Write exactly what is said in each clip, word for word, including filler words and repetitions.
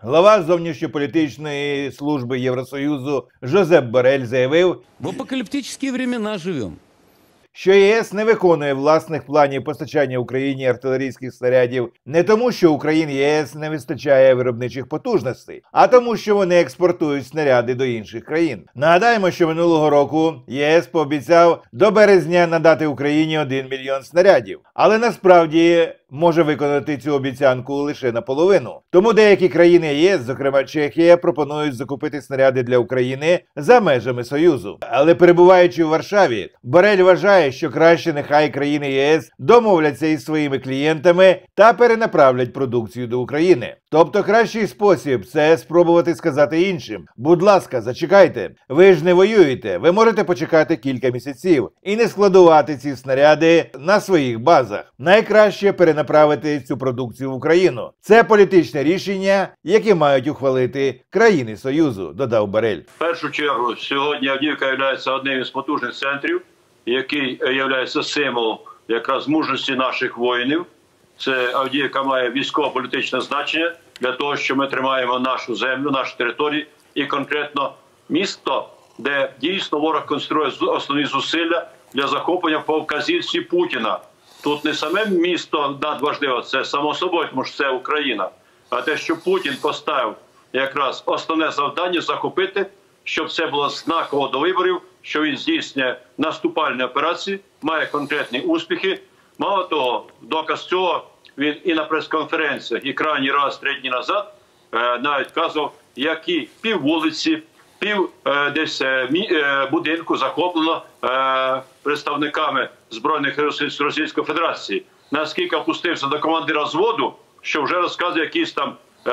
Глава зовнішньополітичної служби Євросоюзу Жозеп Борель заявив, в апокаліптичні времена живемо. що ЄС не виконує власних планів постачання Україні артилерійських снарядів не тому, що Україні ЄС не вистачає виробничих потужностей, а тому, що вони експортують снаряди до інших країн. Нагадаємо, що минулого року ЄС пообіцяв до березня надати Україні один мільйон снарядів, але насправді може виконати цю обіцянку лише наполовину. Тому деякі країни ЄС, зокрема Чехія, пропонують закупити снаряди для України за межами Союзу. Але перебуваючи у Варшаві, Борель вважає, що краще нехай країни ЄС домовляться із своїми клієнтами та перенаправлять продукцію до України. Тобто кращий спосіб – це спробувати сказати іншим: будь ласка, зачекайте, ви ж не воюєте, ви можете почекати кілька місяців і не складувати ці снаряди на своїх базах. Найкраще перенаправити цю продукцію в Україну. Це політичне рішення, яке мають ухвалити країни Союзу, додав Борель. В першу чергу, сьогодні Авдіївка є одним із потужних центрів, який є символом якраз мужності наших воїнів. Це Авдіївка має військово-політичне значення для того, що ми тримаємо нашу землю, наші території і конкретно місто, де дійсно ворог конструює основні зусилля для захоплення по вказівці Путіна. Тут не саме місто надважливо, це само собою, тому що це Україна, а те, що Путін поставив якраз основне завдання захопити, щоб це було знаково до виборів, що він здійснює наступальні операції, має конкретні успіхи. Мало того, доказ цього він і на прес-конференціях, і крайній раз три дні назад е, навіть казав, які пів вулиці, пів е, десь е, мі, е, будинку захоплено е, представниками Збройних Російської Федерації. Наскільки опустився до командира взводу, що вже розказує якісь там е,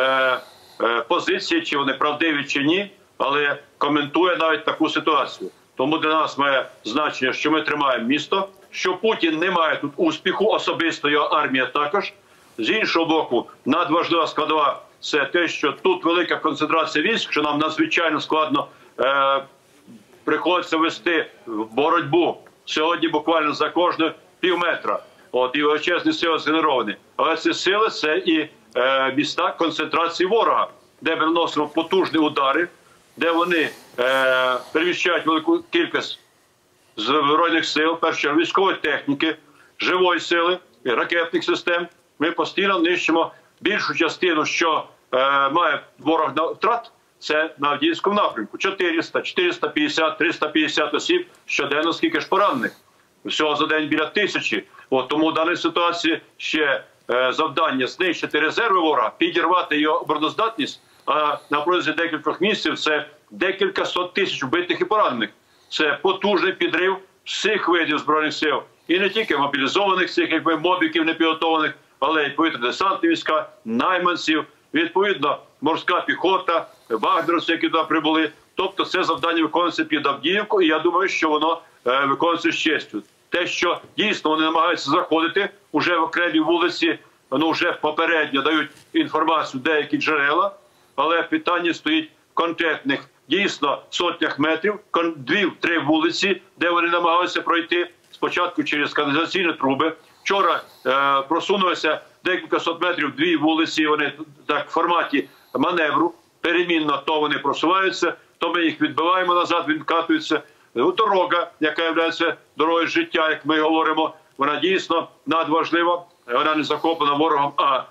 е, позиції, чи вони правдиві, чи ні, але коментує навіть таку ситуацію. Тому для нас має значення, що ми тримаємо місто, що Путін не має тут успіху, особисто його армія також. З іншого боку, надважлива складова – це те, що тут велика концентрація військ, що нам надзвичайно складно е, приходиться вести боротьбу сьогодні буквально за кожну пів метра. От, і величезні сили згенеровані. Але ці сили – це і е, міста концентрації ворога, де ми наносимо потужні удари, де вони е, переміщають велику кількість Збройних сил, перше військової техніки, живої сили, ракетних систем. Ми постійно нищимо більшу частину, що е, має ворог на втрат, це на Авдіївському напрямку. чотириста, чотириста п'ятдесят, триста п'ятдесят осіб щоденно, скільки ж поранених. Всього за день біля тисячі. От, тому в даній ситуації ще е, завдання знищити резерви ворога, підірвати його обороноздатність, а на протязі декількох місяців це декілька сот тисяч вбитих і поранених. Це потужний підрив всіх видів Збройних сил. І не тільки мобілізованих, цих якби мобіків непідготовлених, але відповідно десантні війська, найманців, відповідно морська піхота, вагнерівці, які туди прибули. Тобто це завдання виконується під Авдіївку, і я думаю, що воно е, виконується з честю. Те, що дійсно вони намагаються заходити уже в окремі вулиці, ну вже попередньо дають інформацію деякі джерела, але питання стоїть конкретних, дійсно, сотнях метрів, дві-три вулиці, де вони намагалися пройти, спочатку через каналізаційні труби. Вчора е, просунулися декілька сот метрів, дві вулиці, вони так в форматі маневру, перемінно то вони просуваються, то ми їх відбиваємо назад, відкатуються. Дорога, яка є дорогою життя, як ми говоримо, вона дійсно надважлива, вона не захоплена ворогом, а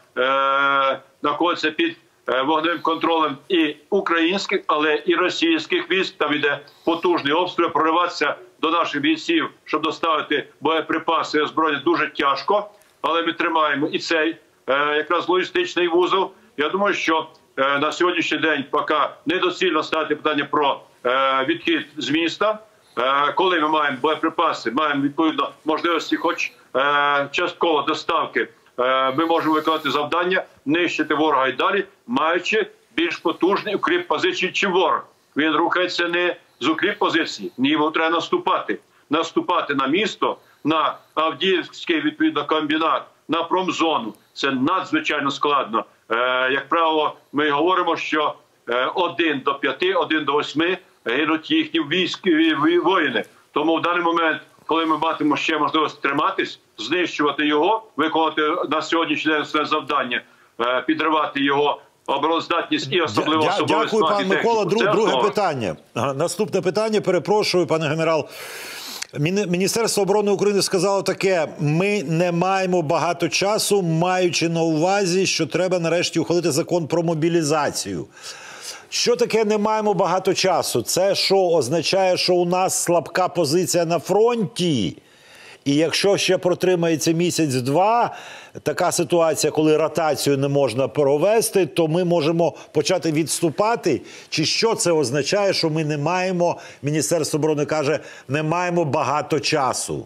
е, знаходиться під вогневим контролем і українських, але і російських військ. Там іде потужний обстріл, прориватися до наших бійців, щоб доставити боєприпаси і озброєння, дуже тяжко. Але ми тримаємо і цей е, якраз логістичний вузол. Я думаю, що е, на сьогоднішній день поки недоцільно ставити питання про е, відхід з міста. Е, коли ми маємо боєприпаси, маємо відповідно можливості хоч е, частково доставки, ми можемо виконати завдання, нищити ворога і далі, маючи більш потужний укріп позицій, чи ворог. Він рухається не з укріп позиції, ні, йому треба наступати. Наступати на місто, на Авдіївський, відповідно, комбінат, на промзону. Це надзвичайно складно. Е, як правило, ми говоримо, що один до п'яти, один до восьми гинуть їхні військові воїни. Тому в даний момент, коли ми матимемо ще можливість триматись, знищувати його, виконувати на сьогоднішній день своє завдання, підривати його обороноздатність і особливо Дя, особовий Дякую, склад пан і Микола. техніку. Друг, друге основа. питання. Ага, наступне питання, перепрошую, пане генерал. Міністерство оборони України сказало таке: ми не маємо багато часу, маючи на увазі, що треба нарешті ухвалити закон про мобілізацію. Що таке «не маємо багато часу»? Це що означає, що у нас слабка позиція на фронті? І якщо ще протримається місяць-два, така ситуація, коли ротацію не можна провести, то ми можемо почати відступати? Чи що це означає, що ми не маємо, Міністерство оборони каже, не маємо багато часу?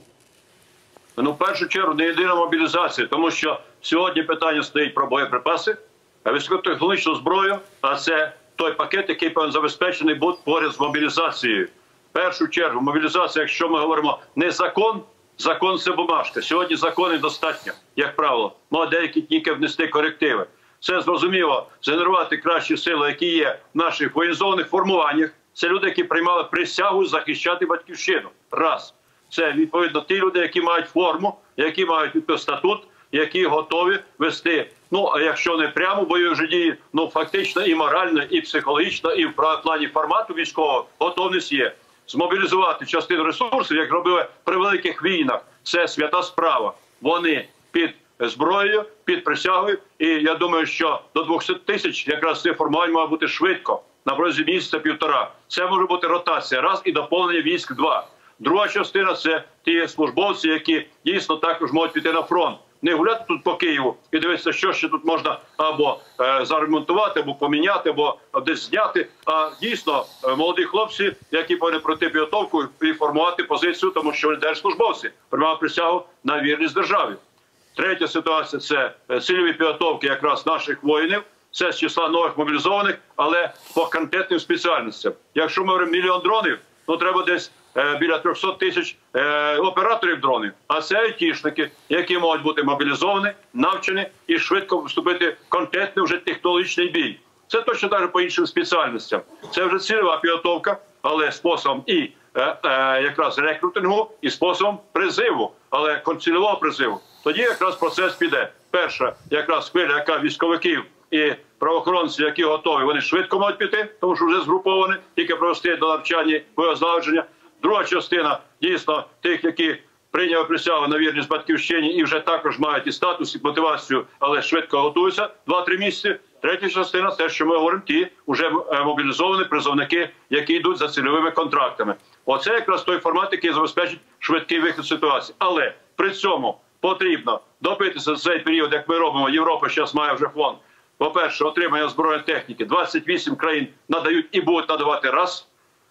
Ну, в першу чергу, не єдина мобілізація, тому що сьогодні питання стоїть про боєприпаси, високотехнологічну зброю, а це той пакет, який повинен забезпечений бути поряд з мобілізацією. В першу чергу, мобілізація, якщо ми говоримо не закон, закон – це бумажка. Сьогодні законів достатньо, як правило. Ну, деякі тільки внести корективи. Це, зрозуміло, згенерувати кращі сили, які є в наших воєнізованих формуваннях. Це люди, які приймали присягу захищати батьківщину. Раз. Це, відповідно, ті люди, які мають форму, які мають відповідно статут, які готові вести, ну, а якщо не прямо бойові вже дії, ну, фактично і морально, і психологічно, і в плані формату військового готовність є. Змобілізувати частину ресурсів, як робили при великих війнах, це свята справа. Вони під зброєю, під присягою, і я думаю, що до двохсот тисяч якраз це формування має бути швидко, на протязі місяця-півтора. Це може бути ротація, раз, і доповнення військ, два. Друга частина – це ті службовці, які дійсно також можуть піти на фронт. Не гуляти тут по Києву і дивитися, що ще тут можна або е, заремонтувати, або поміняти, або десь зняти. А дійсно е, молоді хлопці, які повинні пройти підготовку і формувати позицію, тому що вони держслужбовці, приймали присягу на вірність державі. Третя ситуація – це цільові підготовки якраз наших воїнів. Це з числа нових мобілізованих, але по конкретним спеціальностям. Якщо ми говоримо мільйон дронів, то треба десь е, біля трьохсот тисяч е, операторів дронів. А це айтішники, які можуть бути мобілізовані, навчені і швидко вступити в конкретний вже технологічний бій. Це точно так по іншим спеціальностям. Це вже цільова підготовка, але способом і е, е, якраз рекрутингу, і способом призиву, але цільового призиву. Тоді якраз процес піде. Перша якраз хвиля, яка військовиків і правоохоронці, які готові, вони швидко можуть піти, тому що вже згруповані, тільки провести до навчання, боєзлагодження. Друга частина, дійсно, тих, які прийняли присягу на вірність батьківщині і вже також мають і статус, і мотивацію, але швидко готуються, два-три місяці. Третя частина – те, що ми говоримо, ті вже мобілізовані призовники, які йдуть за цільовими контрактами. Оце якраз той формат, який забезпечить швидкий вихід з ситуації. Але при цьому потрібно добитися за цей період, як ми робимо, Європа зараз має вже фонд. По-перше, отримання збройної техніки. двадцять вісім країн надають і будуть надавати раз.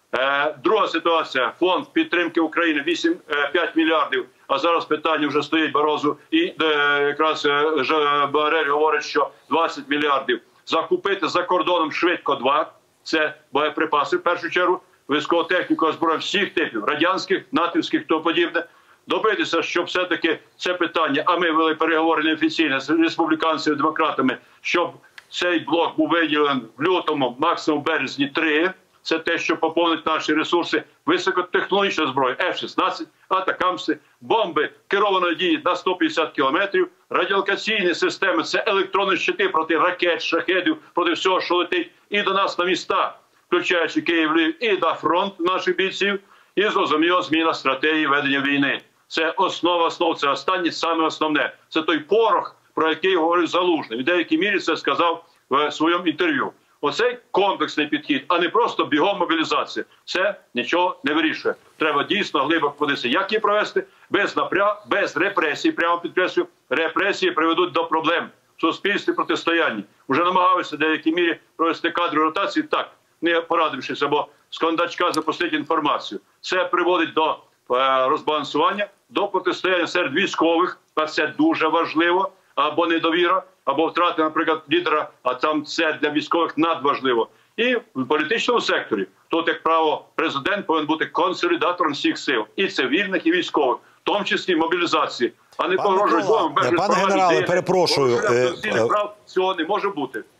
Е, друга ситуація. Фонд підтримки України вісім п'ять мільярдів. А зараз питання вже стоїть Барозу. І е, якраз е, Борель говорить, що двадцять мільярдів. Закупити за кордоном швидко два. Це боєприпаси, в першу чергу. Військову техніку, озброєння всіх типів. Радянських, натівських, то подібне. Добитися, щоб все-таки це питання, а ми вели переговори неофіційно з республіканцями, демократами, щоб цей блок був виділений в лютому, максимум в березні три. Це те, що поповнить наші ресурси високотехнологічної зброї, еф шістнадцять, атакамси, бомби керованої дії на сто п'ятдесят кілометрів, радіолокаційні системи, це електронні щити проти ракет, шахедів, проти всього, що летить, і до нас на міста, включаючи Київ, Львів, і на фронт наших бійців, і, зрозуміло, зміна стратегії ведення війни. Це основа основ, це останнє, саме основне. Це той порох, про який говорив Залужний. В деякій мірі це сказав в своєму інтерв'ю. Оцей комплексний підхід, а не просто бігом мобілізація. Це нічого не вирішує. Треба дійсно глибоко подивитися, як її провести, без напряг, без репресій, прямо підкреслюю. Репресії приведуть до проблем в суспільстві, протистоянні. Уже намагалися в деякій мірі провести кадри ротації, так, не порадившись, або з кондачка запустити інформацію. Це приводить до розбалансування, до протистояння серед військових, а це дуже важливо, або недовіра, або втрати, наприклад, лідера, а там це для військових надважливо. І в політичному секторі, тут, як право, президент повинен бути консолідатором всіх сил, і цивільних, і військових, в тому числі мобілізації, а не погрожують бомбами. Пане генерале, перепрошую. Прав цього не може бути.